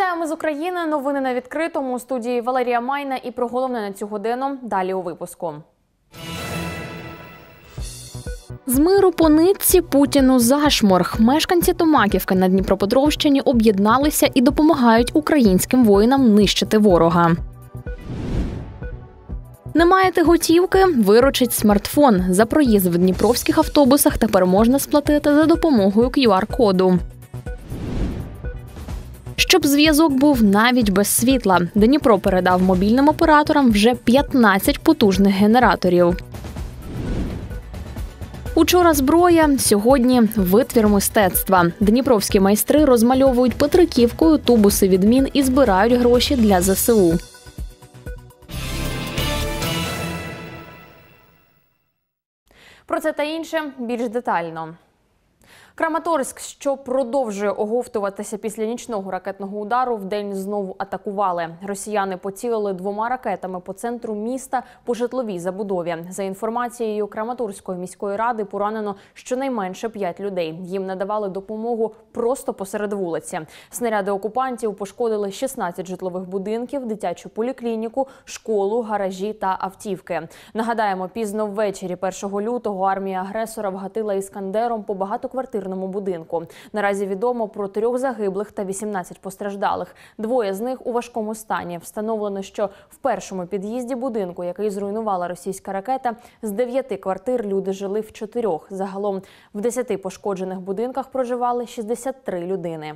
Вітаємо з України. Новини на відкритому. У студії Валерія Майна і про головне на цю годину далі у випуску. З миру по нитці, Путіну зашморг. Мешканці Томаківки на Дніпропетровщині об'єдналися і допомагають українським воїнам нищити ворога. Не маєте готівки? Виручить смартфон. За проїзд в дніпровських автобусах тепер можна сплатити за допомогою QR-коду. Щоб зв'язок був навіть без світла. Дніпро передав мобільним операторам вже 15 потужних генераторів. Учора зброя, сьогодні витвір мистецтва. Дніпровські майстри розмальовують петриківкою тубуси від мін і збирають гроші для ЗСУ. Про це та інше більш детально. Краматорськ, що продовжує оговтуватися після нічного ракетного удару, вдень знову атакували. Росіяни поцілили 2 ракетами по центру міста по житловій забудові. За інформацією Краматорської міської ради, поранено щонайменше 5 людей. Їм надавали допомогу просто посеред вулиці. Снаряди окупантів пошкодили 16 житлових будинків, дитячу поліклініку, школу, гаражі та автівки. Нагадаємо, пізно ввечері 1 лютого армія агресора вгатила «Іскандером» по багатоквартирному будинку. Наразі відомо про 3 загиблих та 18 постраждалих. 2 з них у важкому стані. Встановлено, що в першому під'їзді будинку, який зруйнувала російська ракета, з 9 квартир люди жили в 4. Загалом в 10 пошкоджених будинках проживали 63 людини.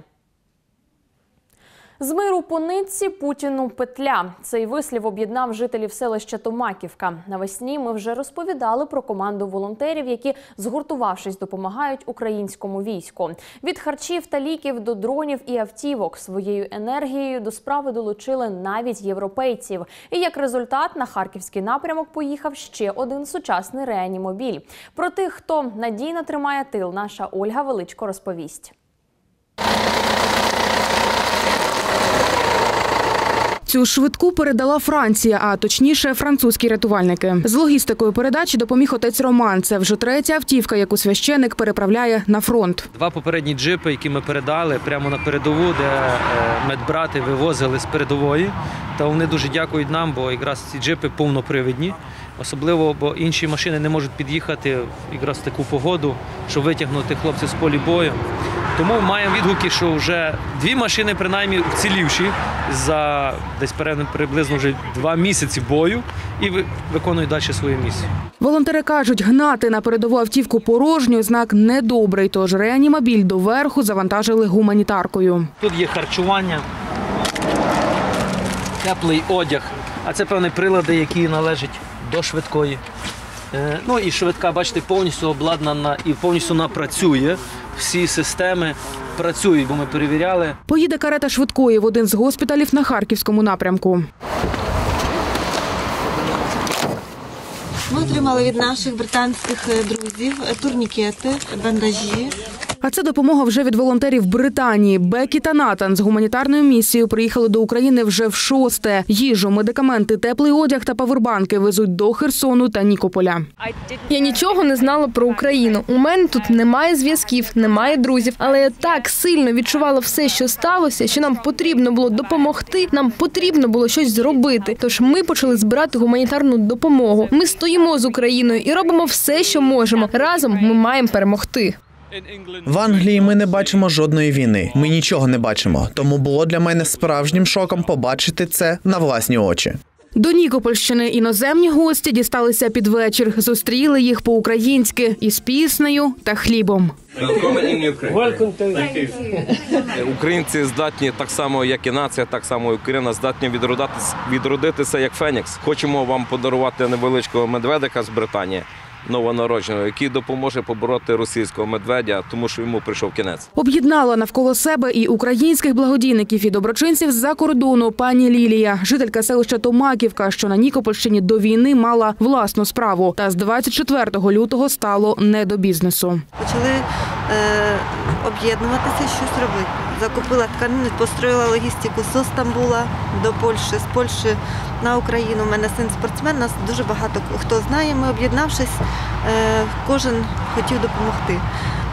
З миру по нитці, Путіну петля. Цей вислів об'єднав жителів селища Томаківка. Навесні ми вже розповідали про команду волонтерів, які, згуртувавшись, допомагають українському війську. Від харчів та ліків до дронів і автівок. Своєю енергією до справи долучили навіть європейців. І як результат на харківський напрямок поїхав ще один сучасний реанімобіль. Про тих, хто надійно тримає тил, наша Ольга Величко розповість. Цю швидку передала Франція, а точніше французькі рятувальники. З логістикою передачі допоміг отець Роман. Це вже 3-я автівка, яку священик переправляє на фронт. 2 попередні джипи, які ми передали прямо на передову, де медбрати вивозили з передової. Та вони дуже дякують нам, бо якраз ці джипи повнопривідні. Особливо, бо інші машини не можуть під'їхати якраз в таку погоду, щоб витягнути хлопців з полі бою. Тому маємо відгуки, що вже 2 машини, принаймні, вцілівші за десь приблизно вже 2 місяці бою і виконують далі свою місію. Волонтери кажуть, гнати на передову автівку порожньою – знак недобрий, тож реанімобіль доверху завантажили гуманітаркою. Тут є харчування, теплий одяг, а це певні прилади, які належать до швидкої. Ну і швидка, бачите, повністю обладнана і повністю вона працює. Всі системи працюють, бо ми перевіряли. Поїде карета швидкої в один з госпіталів на Харківському напрямку. Ми отримали від наших британських друзів турнікети, бандажі. А це допомога вже від волонтерів Британії. Бекі та Натан з гуманітарною місією приїхали до України вже в 6-те. Їжу, медикаменти, теплий одяг та павербанки везуть до Херсону та Нікополя. Я нічого не знала про Україну. У мене тут немає зв'язків, немає друзів. Але я так сильно відчувала все, що сталося, що нам потрібно було допомогти, нам потрібно було щось зробити. Тож ми почали збирати гуманітарну допомогу. Ми стоїмо з Україною і робимо все, що можемо. Разом ми маємо перемогти. В Англії ми не бачимо жодної війни. Ми нічого не бачимо. Тому було для мене справжнім шоком побачити це на власні очі. До Нікопольщини іноземні гості дісталися під вечір. Зустріли їх по-українськи із піснею та хлібом. Українці здатні так само, як і нація, так само і Україна здатні відродитися як Фенікс. Хочемо вам подарувати невеличкого медведика з Британії. Новонародженого, який допоможе побороти російського медведя, тому що йому прийшов кінець. Об'єднала навколо себе і українських благодійників, і доброчинців з-за кордону пані Лілія, жителька селища Томаківка, що на Нікопольщині до війни мала власну справу. Та з 24 лютого стало не до бізнесу. Почали об'єднуватися, щось робити. Закупила тканини, построїла логістику з Стамбула до Польщі, з Польщі на Україну. У мене син спортсмен, нас дуже багато хто знає. Ми, об'єднавшись, кожен хотів допомогти.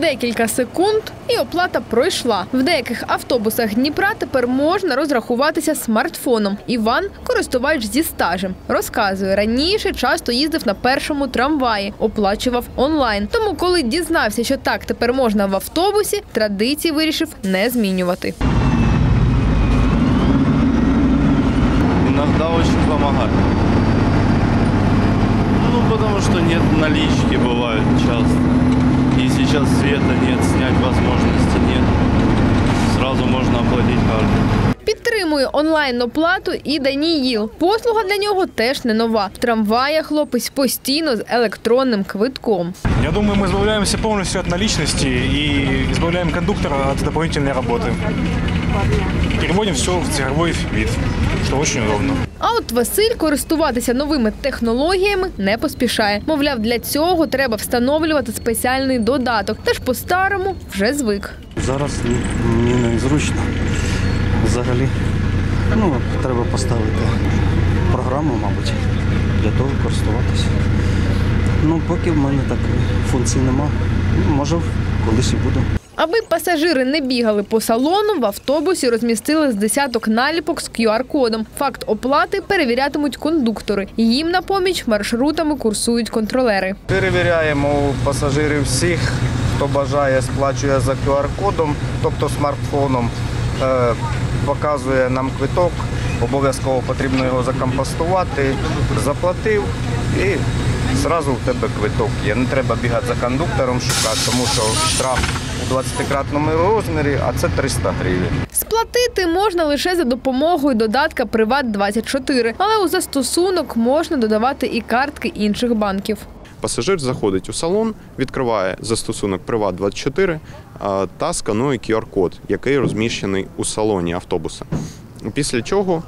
декілька секунд і оплата пройшла. В деяких автобусах Дніпра тепер можна розрахуватися смартфоном. Іван – користувач зі стажем. Розказує, раніше часто їздив на першому трамваї, оплачував онлайн. Тому, коли дізнався, що так тепер можна в автобусі, традиції вирішив не змінювати. Иногда очень помогает. Ну, потому что нет налички, бывает часто. И сейчас света нет, снять возможности нет. Сразу можно оплатить картой. Підтримує онлайн-оплату і Даніїл. Послуга для нього теж не нова. В трамваях хлопець постійно з електронним квитком. Я думаю, мы избавляемся полностью от наличности и избавляем кондуктора от дополнительной работы. Переводим все в цифровой вид, что очень удобно. А от Василь користуватися новими технологіями не поспішає. Мовляв, для цього треба встановлювати спеціальний додаток. Та ж по-старому вже звик. Зараз мені незручно. Взагалі, треба поставити програму, мабуть, для того користуватися. Поки в мене такої функції нема. Може, колись і буду. Аби пасажири не бігали по салону, в автобусі розмістили з десяток наліпок з QR-кодом. Факт оплати перевірятимуть кондуктори. Їм на поміч маршрутами курсують контролери. Перевіряємо у пасажирів всіх, хто бажає, сплачує за QR-кодом, тобто смартфоном, показує нам квиток, обов'язково потрібно його закомпостувати, заплатив і одразу в тебе квиток є. Не треба бігати за кондуктором шукати, тому що штраф у 20-кратному розмірі, а це 300 гривень. Сплатити можна лише за допомогою додатка «Приват24», але у застосунок можна додавати і картки інших банків. Пасажир заходить у салон, відкриває застосунок «Приват24» та сканує QR-код, який розміщений у салоні автобуса. Після чого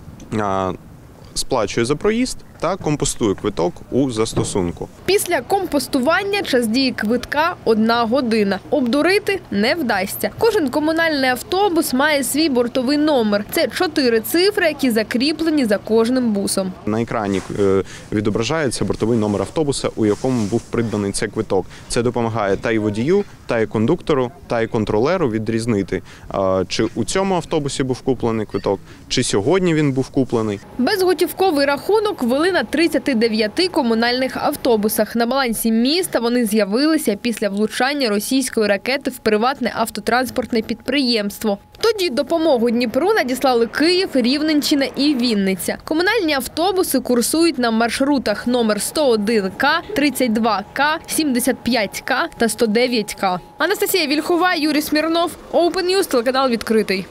сплачує за проїзд та компостує квиток у застосунку. Після компостування час дії квитка – 1 година. Обдурити не вдасться. Кожен комунальний автобус має свій бортовий номер. Це 4 цифри, які закріплені за кожним бусом. На екрані відображається бортовий номер автобуса, у якому був придбаний цей квиток. Це допомагає та й водію, та й кондуктору, та й контролеру відрізнити, чи у цьому автобусі був куплений квиток, чи сьогодні він був куплений. Безготівковий рахунок ввели на 39 комунальних автобусах. На балансі міста вони з'явилися після влучання російської ракети в приватне автотранспортне підприємство. Тоді допомогу Дніпру надіслали Київ, Рівненщина і Вінниця. Комунальні автобуси курсують на маршрутах номер 101К, 32К, 75К та 109К. Анастасія Вільхова, Юрій Смірнов, Open News, телеканал «Відкритий».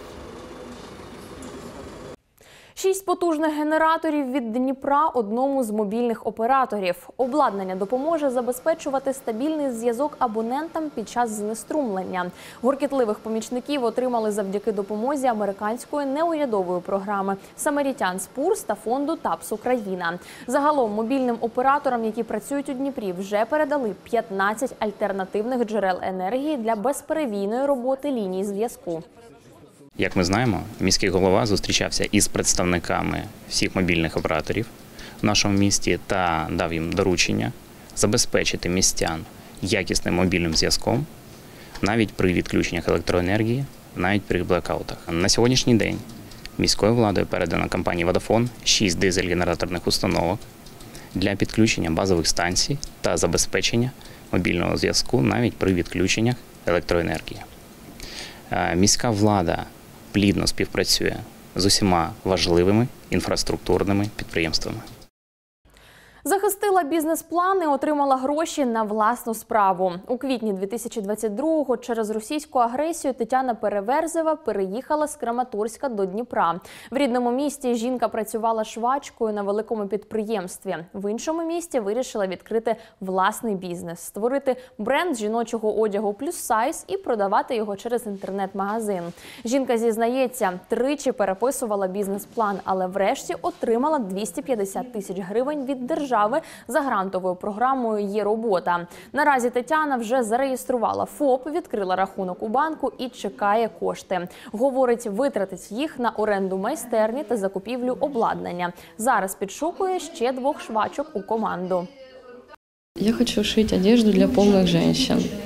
6 потужних генераторів від Дніпра одному з мобільних операторів. Обладнання допоможе забезпечувати стабільний зв'язок абонентам під час знеструмлення. Гуркітливих помічників отримали завдяки допомозі американської неурядової програми «Самарітян Спурс» та фонду ТАПС Україна. Загалом мобільним операторам, які працюють у Дніпрі, вже передали 15 альтернативних джерел енергії для безперебійної роботи ліній зв'язку. Як ми знаємо, міський голова зустрічався із представниками всіх мобільних операторів в нашому місті та дав їм доручення забезпечити містян якісним мобільним зв'язком навіть при відключеннях електроенергії, навіть при блекаутах. На сьогоднішній день міською владою передано компанії «Водафон» 6 дизель-генераторних установок для підключення базових станцій та забезпечення мобільного зв'язку навіть при відключеннях електроенергії. Міська влада плідно співпрацює з усіма важливими інфраструктурними підприємствами. Захистила бізнес-плани, отримала гроші на власну справу. У квітні 2022-го через російську агресію Тетяна Переверзева переїхала з Краматорська до Дніпра. В рідному місті жінка працювала швачкою на великому підприємстві. В іншому місті вирішила відкрити власний бізнес, створити бренд жіночого одягу «Плюс-сайз» і продавати його через інтернет-магазин. Жінка зізнається, тричі переписувала бізнес-план, але врешті отримала 250 тисяч гривень від держави за грантовою програмою «Є робота». Наразі Тетяна вже зареєструвала ФОП, відкрила рахунок у банку і чекає кошти. Говорить, витратить їх на оренду майстерні та закупівлю обладнання. Зараз підшукує ще 2 швачок у команду. Я хочу шить одежду для полных женщин.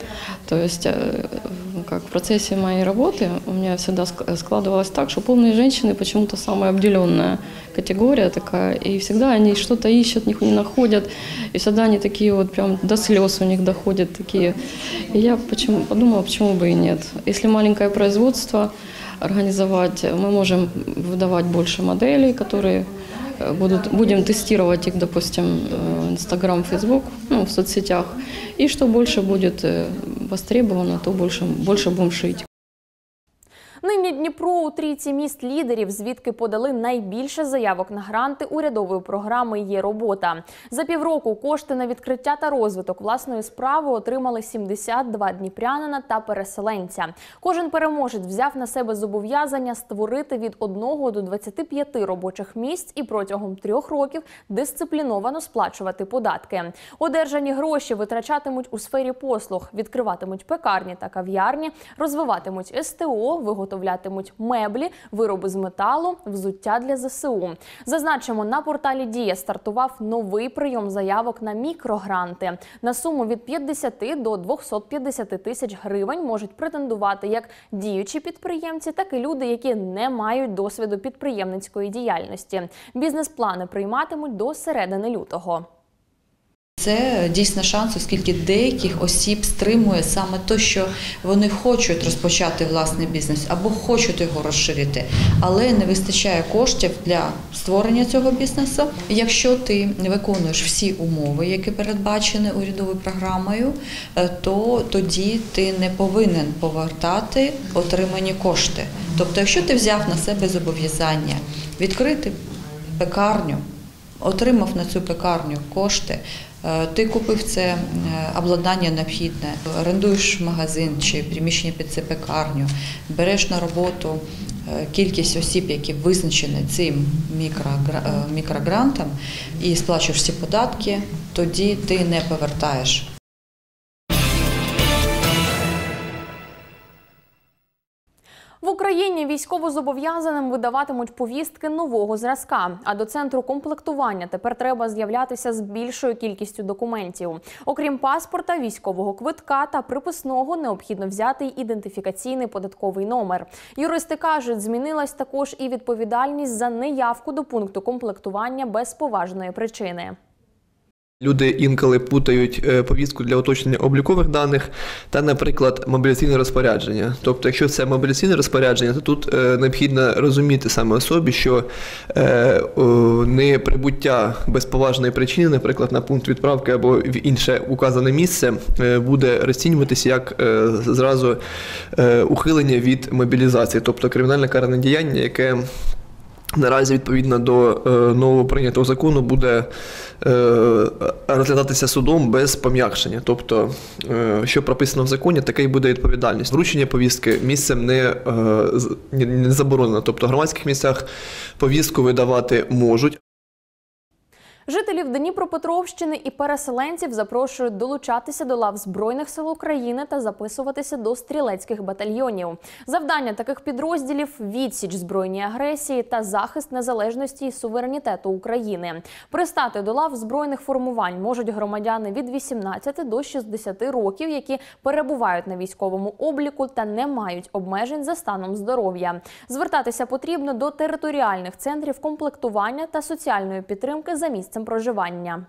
То есть, как в процессе моей работы у меня всегда складывалось так, что полные женщины почему-то самая обделенная категория такая, и всегда они что-то ищут, не находят, и всегда они такие вот прям до слез у них доходят такие. И я подумала, почему бы и нет. Если маленькое производство организовать, мы можем выдавать больше моделей, которые будем тестировать их, допустим, Instagram, Facebook, в соцсетях. И что больше будет востребовано, то больше будем шить. Нині Дніпро у трійці міст лідерів, звідки подали найбільше заявок на гранти урядової програми «Є робота». За півроку кошти на відкриття та розвиток власної справи отримали 72 дніпрянина та переселенця. Кожен переможець взяв на себе зобов'язання створити від 1 до 25 робочих місць і протягом 3 років дисципліновано сплачувати податки. Одержані гроші витрачатимуть у сфері послуг, відкриватимуть пекарні та кав'ярні, розвиватимуть СТО, виготовлятимуть меблі, вироби з металу, взуття для ЗСУ. Зазначимо, на порталі «Дія» стартував новий прийом заявок на мікрогранти. На суму від 50 до 250 тисяч гривень можуть претендувати як діючі підприємці, так і люди, які не мають досвіду підприємницької діяльності. Бізнес-плани прийматимуть до середини лютого. Це дійсно шанс, оскільки деяких осіб стримує саме те, що вони хочуть розпочати власний бізнес або хочуть його розширити, але не вистачає коштів для створення цього бізнесу. Якщо ти виконуєш всі умови, які передбачені урядовою програмою, то тоді ти не повинен повертати отримані кошти. Тобто, якщо ти взяв на себе зобов'язання відкрити пекарню, отримав на цю пекарню кошти, ти купив це обладнання необхідне, орендуєш магазин чи приміщення під цю пекарню, береш на роботу кількість осіб, які визначені цим мікрогрантом і сплачуєш всі податки, тоді ти не повертаєш. В Україні військовозобов'язаним видаватимуть повістки нового зразка, а до центру комплектування тепер треба з'являтися з більшою кількістю документів. Окрім паспорта, військового квитка та приписного, необхідно взяти й ідентифікаційний податковий номер. Юристи кажуть, змінилась також і відповідальність за неявку до пункту комплектування без поважної причини. Люди інколи путають повістку для уточнення облікових даних та, наприклад, мобілізаційне розпорядження. Тобто, якщо це мобілізаційне розпорядження, то тут необхідно розуміти саме особі, що не прибуття без поважної причини, наприклад, на пункт відправки або в інше указане місце, буде розцінюватися як зразу ухилення від мобілізації, тобто кримінальне каране діяння, яке наразі, відповідно до нового прийнятого закону, буде розглядатися судом без пом'якшення. Тобто, що прописано в законі, така й буде відповідальність. Вручення повістки місцем не заборонено. Тобто, в громадських місцях повістку видавати можуть. Жителів Дніпропетровщини і переселенців запрошують долучатися до лав Збройних сил України та записуватися до стрілецьких батальйонів. Завдання таких підрозділів – відсіч збройній агресії та захист незалежності і суверенітету України. Пристати до лав збройних формувань можуть громадяни від 18 до 60 років, які перебувають на військовому обліку та не мають обмежень за станом здоров'я. Звертатися потрібно до територіальних центрів комплектування та соціальної підтримки за місцем проживання.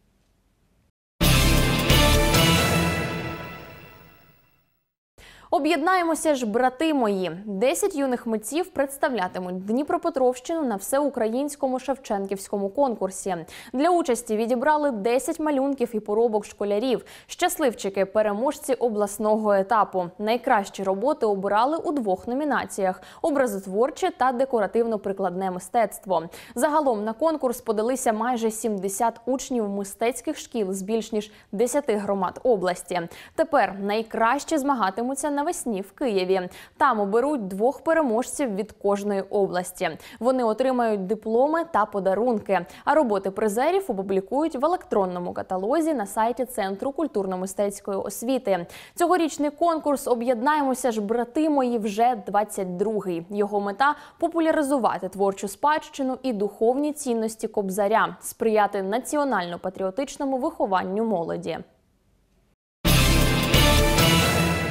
Об'єднаємося ж, брати мої! 10 юних митців представлятимуть Дніпропетровщину на всеукраїнському Шевченківському конкурсі. Для участі відібрали 10 малюнків і поробок школярів. Щасливчики – переможці обласного етапу. Найкращі роботи обирали у 2 номінаціях – образотворче та декоративно-прикладне мистецтво. Загалом на конкурс подалися майже 70 учнів мистецьких шкіл з більш ніж 10 громад області. Тепер найкраще змагатимуться навесні в Києві. Там оберуть 2 переможців від кожної області. Вони отримають дипломи та подарунки, а роботи призерів опублікують в електронному каталозі на сайті Центру культурно-мистецької освіти. Цьогорічний конкурс «Об'єднаємося ж, брати мої» вже 22-й. Його мета – популяризувати творчу спадщину і духовні цінності Кобзаря, сприяти національно-патріотичному вихованню молоді.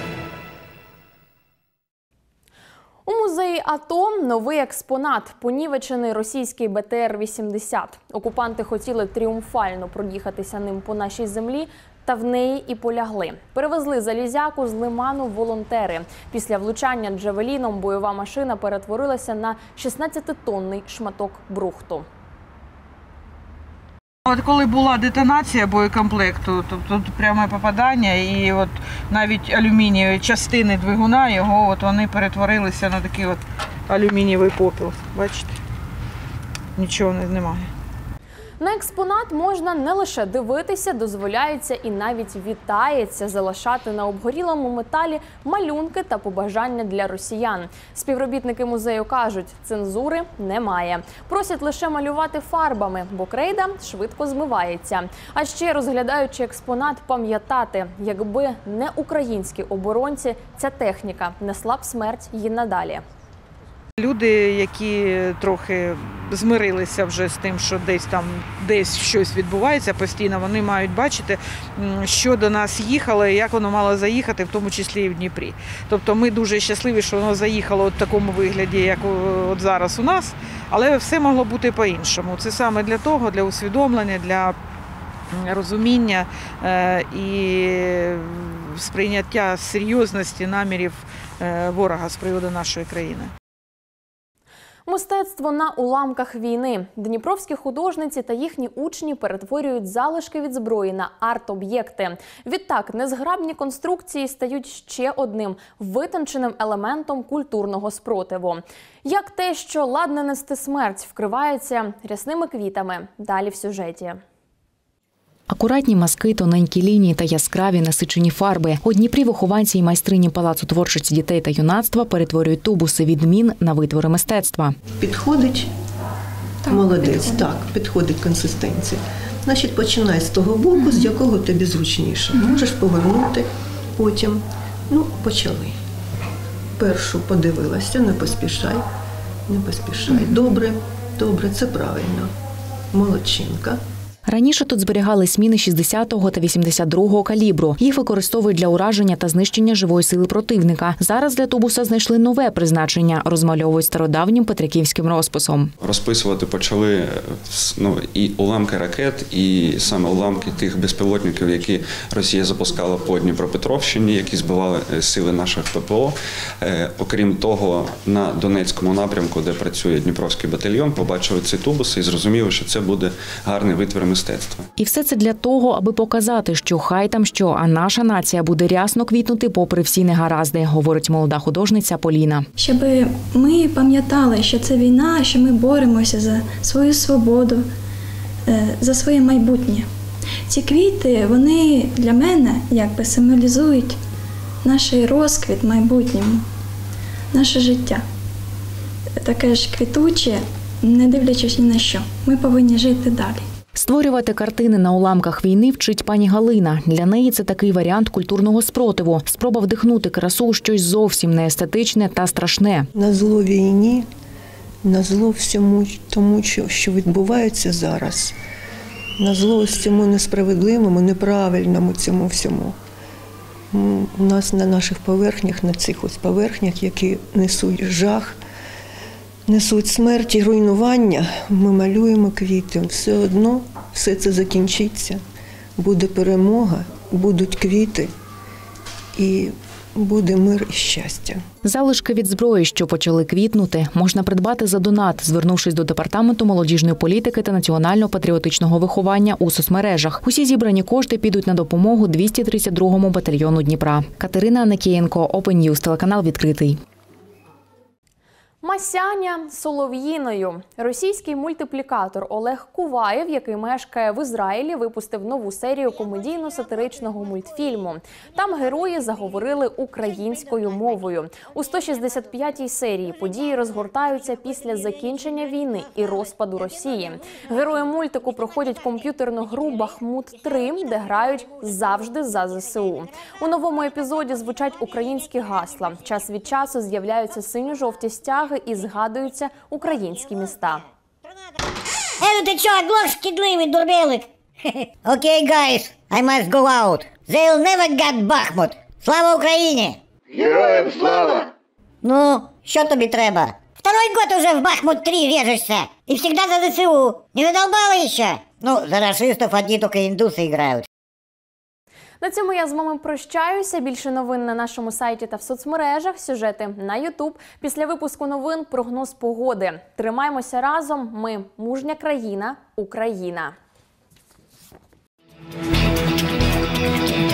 У музеї АТО новий експонат – понівечений російський БТР-80. Окупанти хотіли тріумфально проїхатися ним по нашій землі, та в неї і полягли. Перевезли залізяку з лиману волонтери. Після влучання джавеліном бойова машина перетворилася на 16-тонний шматок брухту. От коли була детонація боєкомплекту, тобто пряме попадання, і от навіть алюмінієві частини двигуна його, от вони перетворилися на такий от алюмінієвий попіл. Бачите? Нічого немає. На експонат можна не лише дивитися, дозволяється і навіть вітається залишати на обгорілому металі малюнки та побажання для росіян. Співробітники музею кажуть, цензури немає. Просять лише малювати фарбами, бо крейда швидко змивається. А ще, розглядаючи експонат, пам'ятати, якби не українські оборонці, ця техніка несла б смерть їй надалі. Люди, які трохи змирилися вже з тим, що десь щось відбувається постійно, вони мають бачити, що до нас їхало і як воно мало заїхати, в тому числі і в Дніпрі. Тобто ми дуже щасливі, що воно заїхало в такому вигляді, як от зараз у нас, але все могло бути по-іншому. Це саме для того, для усвідомлення, для розуміння і сприйняття серйозності намірів ворога з приводу нашої країни. Мистецтво на уламках війни. Дніпровські художниці та їхні учні перетворюють залишки від зброї на арт-об'єкти. Відтак, незграбні конструкції стають ще одним витонченим елементом культурного спротиву. Як те, що ладне нести смерть, вкривається рясними квітами. Далі в сюжеті. Акуратні мазки, тоненькі лінії та яскраві насичені фарби. У Дніпрі вихованці і майстрині Палацу творчості дітей та юнацтва перетворюють тубуси від мін на витвори мистецтва. Підходить? Молодець, так, підходить консистенція. Значить, починай з того боку, з якого тобі зручніше. Можеш повернути потім. Ну, почали. Першу подивилася, не поспішай, не поспішай. Добре, добре, це правильно. Молодчинка. Раніше тут зберігались міни 60-го та 82-го калібру. Їх використовують для ураження та знищення живої сили противника. Зараз для тубуса знайшли нове призначення – розмальовують стародавнім петриківським розписом. Розписувати почали і уламки ракет, і саме уламки тих безпілотників, які Росія запускала по Дніпропетровщині, які збивали сили наших ППО. Окрім того, на Донецькому напрямку, де працює Дніпровський батальйон, побачили ці тубуси і зрозуміли, що це буде гарний витвір мистецтва. І все це для того, аби показати, що хай там що, а наша нація буде рясно квітнути попри всі негаразди, говорить молода художниця Поліна. Щоб ми пам'ятали, що це війна, що ми боремося за свою свободу, за своє майбутнє. Ці квіти, вони для мене якби символізують наш розквіт в майбутньому, наше життя. Таке ж квітуче, не дивлячись ні на що. Ми повинні жити далі. Створювати картини на уламках війни вчить пані Галина. Для неї це такий варіант культурного спротиву. Спроба вдихнути красу у щось зовсім неестетичне та страшне. На зло війні, на зло всьому тому, що відбувається зараз, на зло ось цьому несправедливому, неправильному цьому всьому. У нас на наших поверхнях, на цих ось поверхнях, які несуть жах, несуть смерть і руйнування, ми малюємо квіти. Все одно все це закінчиться. Буде перемога, будуть квіти і буде мир і щастя. Залишки від зброї, що почали квітнути, можна придбати за донат, звернувшись до Департаменту молодіжної політики та національно-патріотичного виховання у соцмережах. Усі зібрані кошти підуть на допомогу 232-му батальйону Дніпра. Катерина Анакієнко, Open News, телеканал «Відкритий». Масяня солов'їною. Російський мультиплікатор Олег Куваєв, який мешкає в Ізраїлі, випустив нову серію комедійно-сатиричного мультфільму. Там герої заговорили українською мовою. У 165-й серії події розгортаються після закінчення війни і розпаду Росії. Герої мультику проходять комп'ютерну гру «Бахмут-3», де грають завжди за ЗСУ. У новому епізоді звучать українські гасла. Час від часу з'являються синьо-жовті стяги і згадуються українські міста. Ти чо, оглох шкідливий дурбелик? Окей, guys, I must go out. They'll never get Бахмут. Слава Україні! Героям слава! Ну, Що тобі треба? Второй год уже в Бахмут-3 режешься. И всегда за ЗСУ. Не задолбало еще? Ну, за рашистов одни только индусы играют. На цьому я з вами прощаюся. Більше новин на нашому сайті та в соцмережах, сюжети на YouTube. Після випуску новин прогноз погоди. Тримаємося разом. Ми – мужня країна, Україна.